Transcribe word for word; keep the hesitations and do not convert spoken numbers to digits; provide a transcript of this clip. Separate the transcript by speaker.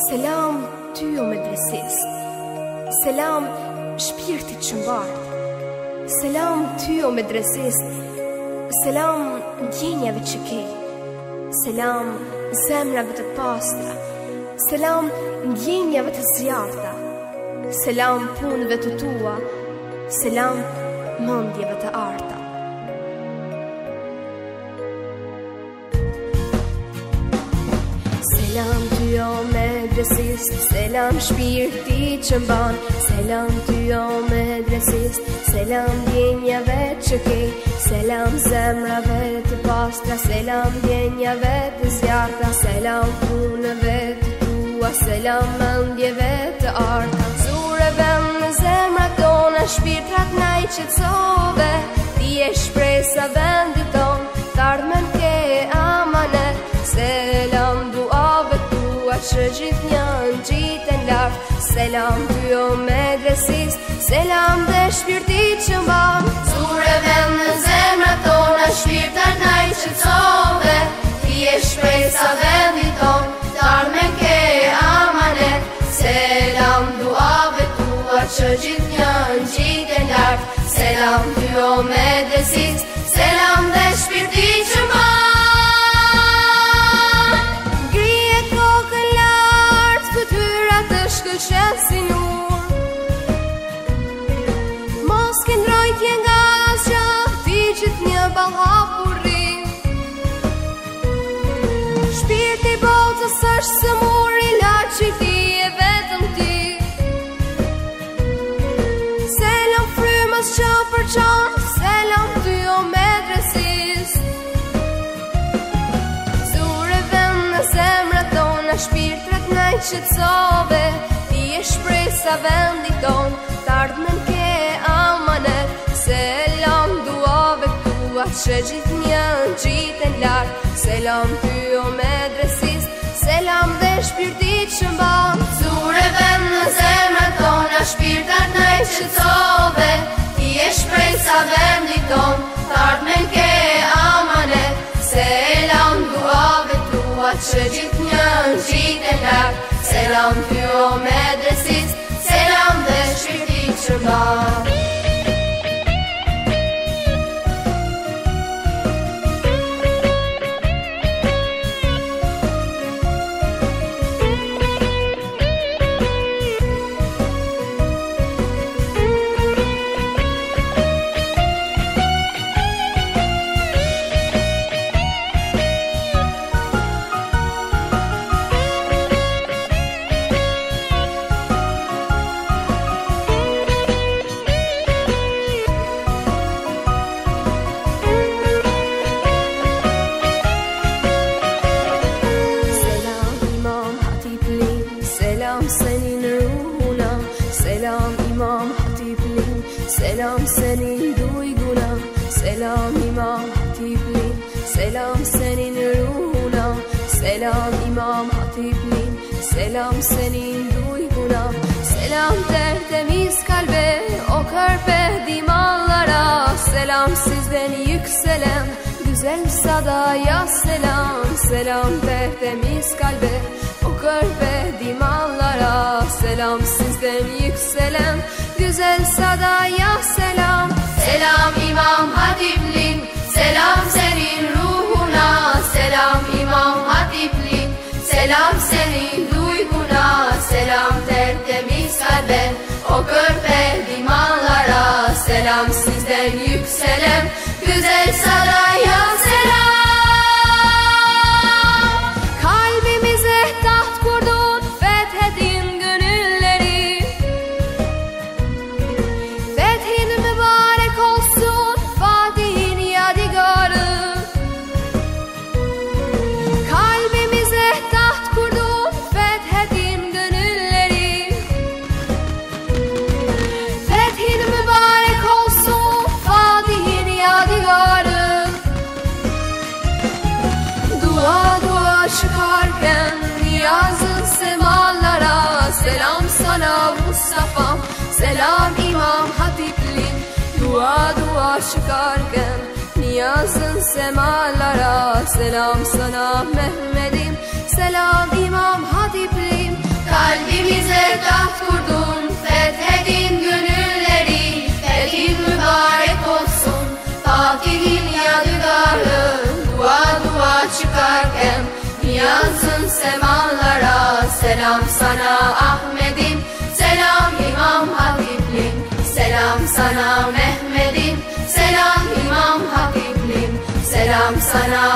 Speaker 1: Selam ty o medresist, selam shpirtit që mbart, selam ty o medresist, selam ndjenjave që ke, selam zemrave të pastra, selam ndjenjave të zjarta, selam punëve të tua, selam mendjeve të arta. Selam ty o medresist, selam shpirti që mban, selam ty o medresist, selam ndjenjave që ke, selam zemrave të pastra, selam ndjenjave të zjarta, selam punëve të tua, selam mendjeve të arta. Zureve në zemra tona, shpirtrat na i qetësove, ti je shpresa vendit ton, t'ardhmen ke amanet. Selam duave tua që gjithë njën gjiten lartë, selam ty o medresist, selam dhe shpirti që mban. Zureve në zemra tona, shpirtat na i qetësove, ti je shpresa vendit ton, t'ardhmen ke amanet. Selam duave tua që gjithë njën gjiten lartë, selam ty o medresist, selam dhe shpirti që mban. Shkëlqen si nur, mos ke ndrojtje nga asgjë, ti gjithë një ball hapurri. Shpirti botës është sëmur, ilaçi ti e vetëm ti. Selam frymës që përçon, selam ty o medresist. Zureve në zemrat tona, shpirtrat na i qetësove, shpresa vendit ton, t'ardhmen ke amanet. Selam duave tua që gjithë njën gjiten lartë, selam ty o medresist, selam dhe shpirti që mban. Zureve në zemrat tona, shpirtat na i qetësove, ti je shpresa vendit ton, t'ardhmen ke amanet. Selam duave tua që gjithë njën gjiten lartë, selam ty o medresist, selam dhe shpirti që mban. Selam senin duyguna, selam İmam Hatiplin, selam senin ruhuna, selam İmam Hatiplin, selam senin duyguna, selam tertemiz kalbe, o körpe dimanlara, selam sizden yükselen güzel sadaya, selam, selam tertemiz kalbe, o körpe dimanlara, selam sizden yükselen güzel sadaya, selam. Selam İmam Hatiplin, selam senin ruhuna, selam İmam Hatiplin, selam senin duyguna, selam tertemiz kalbe, o körpe dimanlara, selam sizden yükselen güzel sadaya, selam. Kalbimize taht kurdun, fethedin gönülleri, fethin mübarek olsun Fatih'in yadigarı. Kalbimize taht kurdun, fethedin gönülleri, fethin mübarek olsun Fatih'in yadigarı. Dua dua çıkarken niyazın semalara, selam sana Mustafa'm, selam İmam Hatiplin. Dua dua çıkarken niyazın semalara, selam sana Mehmet'im, selam İmam Hatiplin. taht kurdun, fethedin gönülleri. Fethin mübarek olsun, Fatih'in yadigarı. Dua dua çıkarken niyazın semalara. Selam sana Ahmet'im, selam İmam Hatip'lim. Selam sana Mehmet'im, selam İmam Hatip'lim. Selam sana